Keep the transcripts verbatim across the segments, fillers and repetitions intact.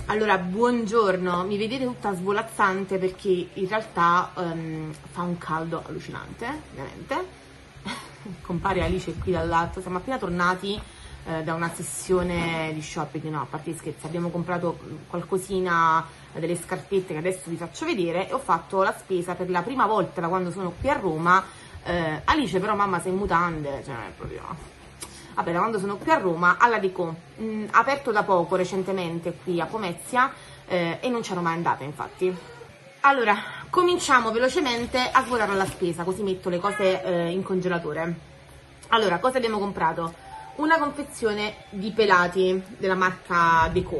Allora, buongiorno, mi vedete tutta svolazzante perché in realtà um, fa un caldo allucinante, ovviamente. Compare Alice qui dall'alto, siamo appena tornati eh, da una sessione di shopping, no, a parte gli scherzi, abbiamo comprato qualcosina, delle scarpette che adesso vi faccio vedere, e ho fatto la spesa per la prima volta da quando sono qui a Roma. eh, Alice però mamma sei in mutande, cioè proprio... Vabbè, da quando sono qui a Roma, alla Decò, mh, aperto da poco recentemente qui a Pomezia, eh, e non c'ero mai andata infatti. Allora, cominciamo velocemente a svolare la spesa, così metto le cose eh, in congelatore. Allora, cosa abbiamo comprato? Una confezione di pelati della marca Decò,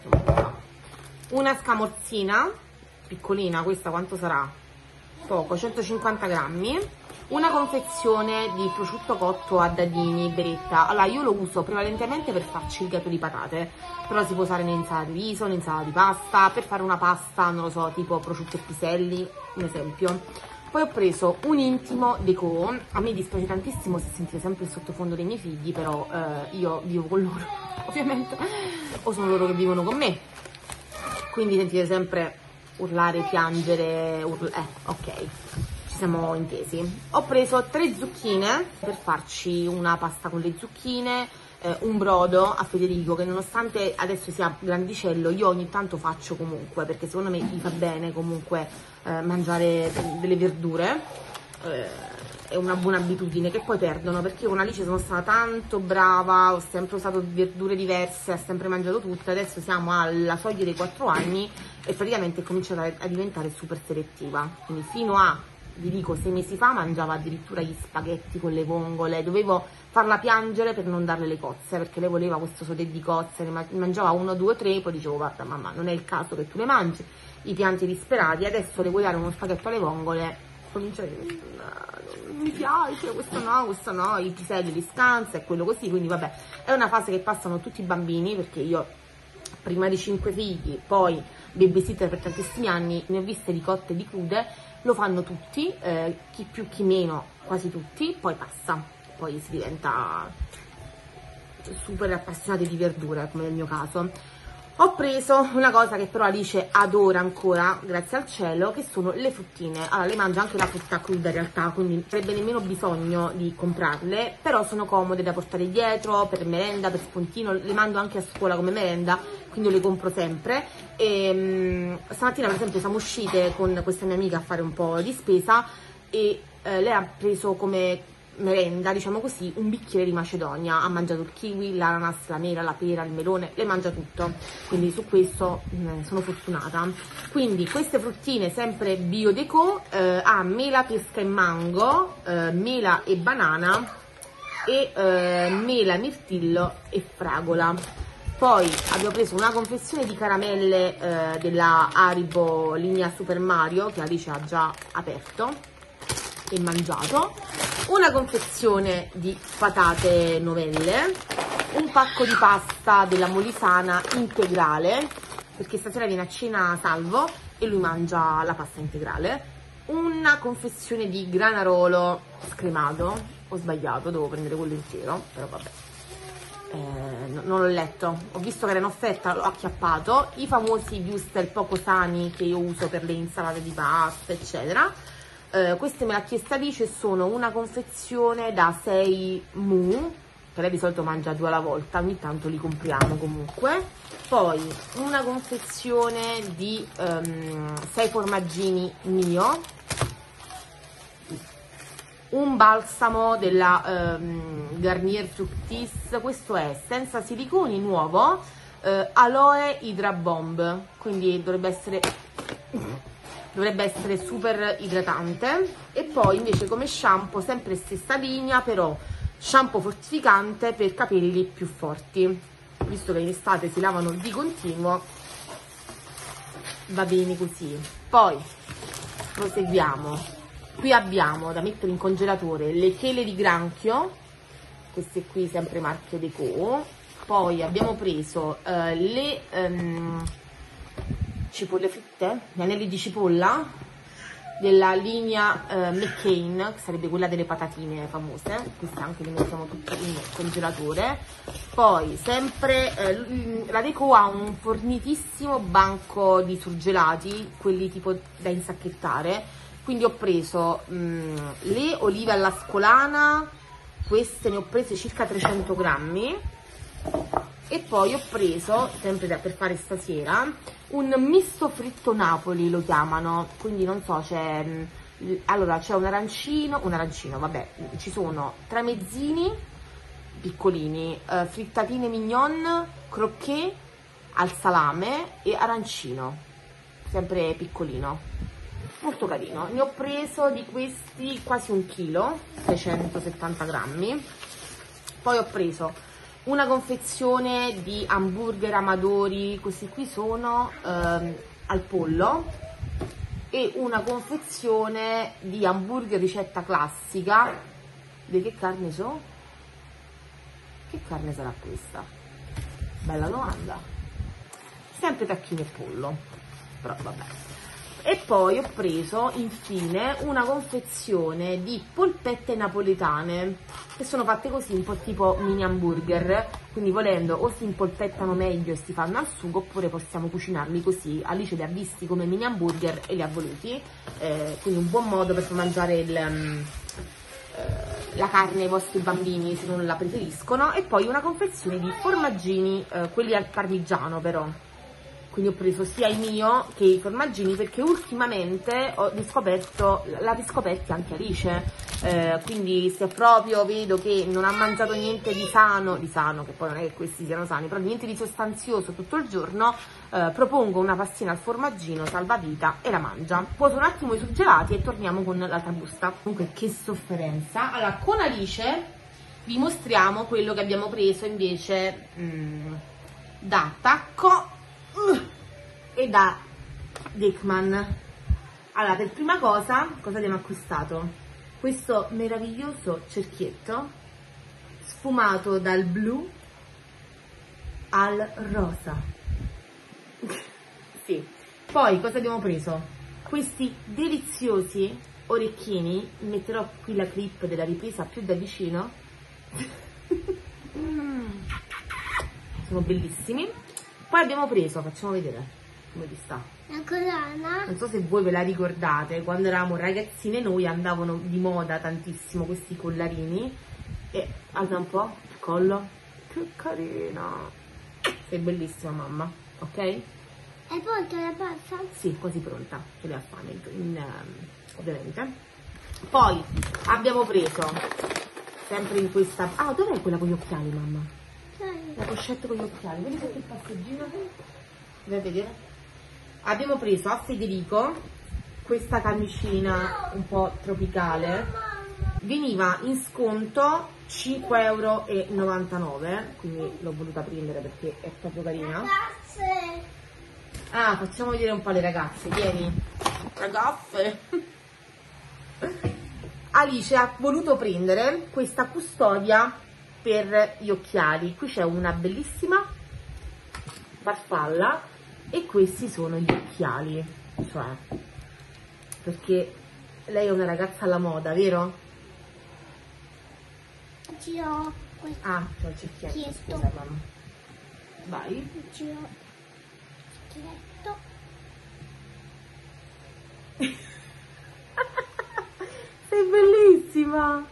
una scamorzina, piccolina, questa quanto sarà? Poco, centocinquanta grammi. Una confezione di prosciutto cotto a dadini, beretta. Allora, io lo uso prevalentemente per farci il gatto di patate, però si può usare in insalata di riso, in insalata di pasta, per fare una pasta, non lo so, tipo prosciutto e piselli, un esempio. Poi ho preso un intimo Decò. A me dispiace tantissimo se sentite sempre il sottofondo dei miei figli, però eh, io vivo con loro, ovviamente, o sono loro che vivono con me, quindi sentite sempre urlare, piangere, url eh, ok. Siamo intesi. Ho preso tre zucchine per farci una pasta con le zucchine, eh, un brodo a Federico che nonostante adesso sia grandicello io ogni tanto faccio comunque, perché secondo me gli fa bene comunque eh, mangiare delle verdure, eh, è una buona abitudine che poi perdono, perché io con Alice sono stata tanto brava, ho sempre usato verdure diverse, ha sempre mangiato tutte, adesso siamo alla soglia dei quattro anni e praticamente è cominciata a diventare super selettiva, quindi fino a, vi dico, sei mesi fa mangiava addirittura gli spaghetti con le vongole, dovevo farla piangere per non darle le cozze, perché lei voleva questo sodè di cozze, ne mangiava uno, due, tre, poi dicevo guarda mamma non è il caso che tu le mangi, i pianti disperati, adesso le vuoi dare uno spaghetto alle vongole, comincia a dire non mi piace, questo no, questo no, i piselli li scansa e quello così, quindi vabbè, è una fase che passano tutti i bambini, perché io prima di cinque figli, poi babysitter per tantissimi anni, ne ho viste di cotte e di crude, lo fanno tutti, eh, chi più chi meno, quasi tutti, poi passa, poi si diventa super appassionati di verdure, come nel mio caso. Ho preso una cosa che però Alice adora ancora, grazie al cielo, che sono le fruttine. Allora, lei mangia anche la frutta cruda in realtà, quindi non avrebbe nemmeno bisogno di comprarle, però sono comode da portare dietro, per merenda, per spuntino, le mando anche a scuola come merenda, quindi le compro sempre. E um, stamattina per esempio siamo uscite con questa mia amica a fare un po' di spesa e eh, lei ha preso come merenda, diciamo così, un bicchiere di macedonia, ha mangiato il kiwi, l'ananas, la mela, la pera, il melone, le mangia tutto, quindi su questo mh, sono fortunata. Quindi queste fruttine sempre bio Decò, eh, ha mela, pesca e mango, eh, mela e banana e eh, mela, mirtillo e fragola. Poi abbiamo preso una confezione di caramelle eh, della Haribo linea Super Mario, che Alice ha già aperto e mangiato, una confezione di patate novelle, un pacco di pasta della Molisana integrale, perché stasera viene a cena Salvo e lui mangia la pasta integrale, una confezione di granarolo scremato, ho sbagliato, devo prendere quello intero, però vabbè. Eh, no, non l'ho letto, ho visto che era in offerta, l'ho acchiappato, i famosi wurstel poco sani che io uso per le insalate di pasta eccetera. Uh, queste me l'ha chiesta Alice, sono una confezione da sei mu, che lei di solito mangia due alla volta, ogni tanto li compriamo comunque. Poi una confezione di um, sei formaggini mio, un balsamo della um, Garnier Fructis, questo è senza siliconi, nuovo, uh, aloe Hydra Bomb, quindi dovrebbe essere... dovrebbe essere super idratante. E poi invece come shampoo sempre stessa linea, però shampoo fortificante per capelli più forti, visto che in estate si lavano di continuo, va bene così. Poi proseguiamo, qui abbiamo da mettere in congelatore le chele di granchio, queste qui sempre marchio Decò. Poi abbiamo preso uh, le um, cipolle fritte, gli anelli di cipolla, della linea eh, McCain, che sarebbe quella delle patatine famose. Queste anche le mettiamo tutte in congelatore. Poi sempre eh, la Deco ha un fornitissimo banco di surgelati, quelli tipo da insacchettare, quindi ho preso mh, le olive all'ascolana, queste ne ho prese circa trecento grammi, e poi ho preso, sempre da, per fare stasera, un misto fritto Napoli lo chiamano, quindi non so, c'è allora c'è un arancino, un arancino, vabbè, ci sono tramezzini piccolini, eh, frittatine mignon, crocchè al salame e arancino, sempre piccolino, molto carino. Ne ho preso di questi quasi un chilo, seicentosettanta grammi. Poi ho preso una confezione di hamburger amadori, questi qui sono ehm, al pollo, e una confezione di hamburger ricetta classica. Di che carne so? Che carne sarà questa? Bella domanda. Sempre tacchino e pollo, però vabbè. E poi ho preso infine una confezione di polpette napoletane, che sono fatte così, un po' tipo mini hamburger, quindi volendo o si impolpettano meglio e si fanno al sugo, oppure possiamo cucinarli così. Alice li ha visti come mini hamburger e li ha voluti, eh, quindi un buon modo per far mangiare il, um, eh, la carne ai vostri bambini se non la preferiscono. E poi una confezione di formaggini, eh, quelli al parmigiano però. Quindi ho preso sia il mio che i formaggini, perché ultimamente ho riscoperto, l'ha riscoperti anche Alice, eh, quindi se proprio vedo che non ha mangiato niente di sano, di sano, che poi non è che questi siano sani, però niente di sostanzioso tutto il giorno, eh, propongo una pastina al formaggino salvavita e la mangia. Poso un attimo i surgelati e torniamo con l'altra busta. Comunque che sofferenza. Allora, con Alice vi mostriamo quello che abbiamo preso invece mh, da Tacco e da Dickmann. Allora, per prima cosa, cosa abbiamo acquistato? Questo meraviglioso cerchietto sfumato dal blu al rosa. Sì. Poi cosa abbiamo preso? Questi deliziosi orecchini, metterò qui la clip della ripresa più da vicino. mm. Sono bellissimi. Poi abbiamo preso, facciamo vedere come vi sta. La collana. Non so se voi ve la ricordate, quando eravamo ragazzine noi andavano di moda tantissimo questi collarini. E alza un po' il collo. Che carina. Sei bellissima mamma, ok? E poi te la passa? Sì, quasi pronta, ce l'ha fame, in, in, ovviamente. Poi abbiamo preso, sempre in questa... Ah, dov'è quella con gli occhiali mamma? La pochette con gli occhiali, vedi sotto il passeggino, vai a vedere. Abbiamo preso a Federico questa camicina un po' tropicale, veniva in sconto cinque e novantanove euro, quindi l'ho voluta prendere perché è proprio carina. Ragazze! Ah, facciamo vedere un po' le ragazze, vieni. Ragazze! Alice ha voluto prendere questa custodia per gli occhiali. Qui c'è una bellissima farfalla e questi sono gli occhiali, cioè, perché lei è una ragazza alla moda, vero? Ci ho questo. Ah, c'ho il cerchietto, Chiesto. scusa mamma. Vai. Ci ho cerchietto. Sei bellissima!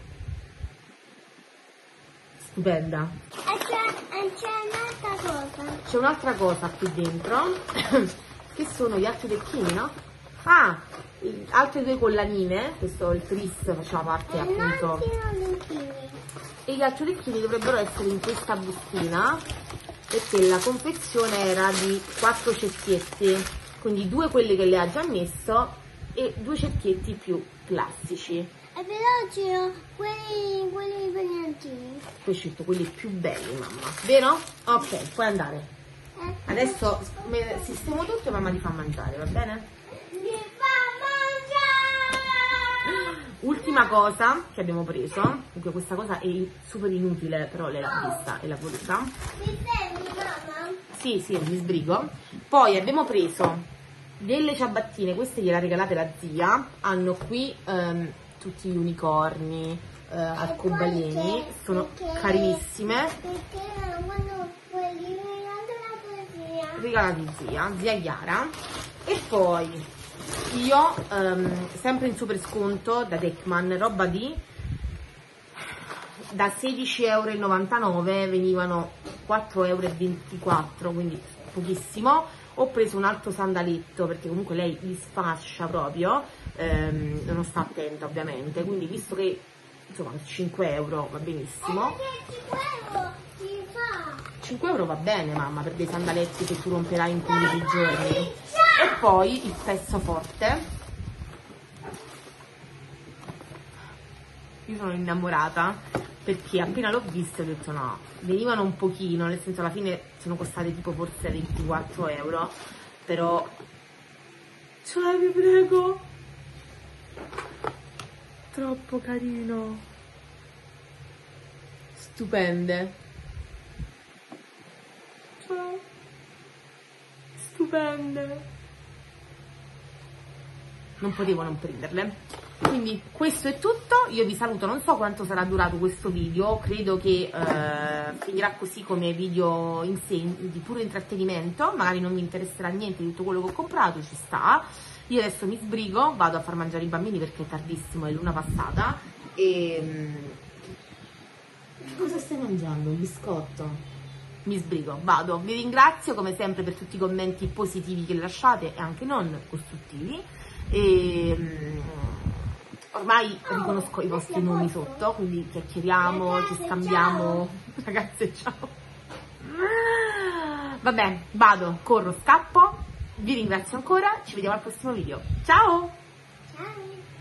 Stupenda. E c'è un'altra cosa. C'è un'altra cosa qui dentro, che sono gli altri orecchini, no? Ah, altre due collanine, questo il tris faceva parte E appunto. orecchini. E gli altri orecchini dovrebbero essere in questa bustina, perché la confezione era di quattro cerchietti, quindi due quelli che le ha già messo e due cerchietti più classici. E però ci ho quelli, quelli brillantini. Poi ho scelto quelli più belli, mamma, vero? Ok, puoi andare. Eh, Adesso me- sistemo tutto e mamma ti fa mangiare, va bene? Mi fa mangiare! Ultima cosa che abbiamo preso, comunque questa cosa è super inutile, però lei l'ha vista e l'ha voluta. Mi senti, mamma? Sì, sì, mi sbrigo. Poi abbiamo preso delle ciabattine, queste gliele ha regalate la zia, hanno qui um, tutti gli unicorni, uh, arcobaleni, sono carinissime. Perché quando quelli regalati zia, zia Chiara. E poi io, um, sempre in super sconto da Techman, roba di da sedici e novantanove euro venivano quattro e ventiquattro euro, quindi pochissimo. Ho preso un altro sandaletto perché comunque lei li sfascia proprio, ehm, non sta attenta ovviamente, quindi visto che insomma cinque euro va benissimo. cinque euro va bene mamma per dei sandaletti che tu romperai in quindici giorni. E poi il pezzo forte. Io sono innamorata perché appena l'ho visto ho detto no, venivano un pochino, nel senso alla fine sono costate tipo forse ventiquattro euro, però cioè vi prego, troppo carino, stupende, cioè stupende, non potevo non prenderle. Quindi questo è tutto, io vi saluto, non so quanto sarà durato questo video, credo che eh, finirà così come video in sé, di puro intrattenimento, magari non mi interesserà niente di tutto quello che ho comprato, ci sta. Io adesso mi sbrigo, vado a far mangiare i bambini perché è tardissimo, è l'una passata, e... cosa stai mangiando? Un biscotto? Mi sbrigo, vado, vi ringrazio come sempre per tutti i commenti positivi che lasciate e anche non costruttivi, e... ormai riconosco i vostri nomi sotto, quindi chiacchieriamo, ci scambiamo. Ragazze, ciao. Vabbè, vado, corro, scappo. Vi ringrazio ancora, ci vediamo al prossimo video. Ciao! Ciao!